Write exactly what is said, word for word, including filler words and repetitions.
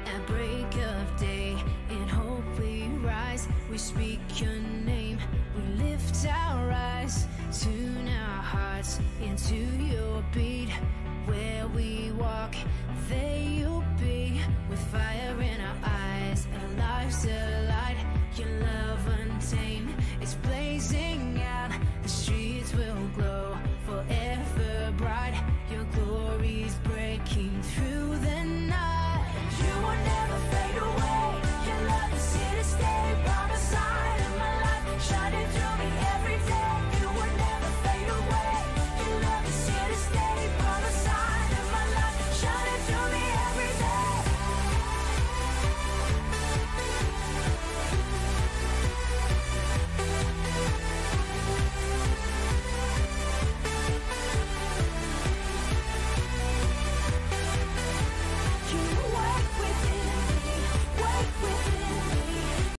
At break of day, in hope we rise. We speak your name, we lift our eyes, tune our hearts into your beat. Where we walk, there you'll be, with fire in our eyes, our lives alight. Your love untamed, it's blazing out the streets where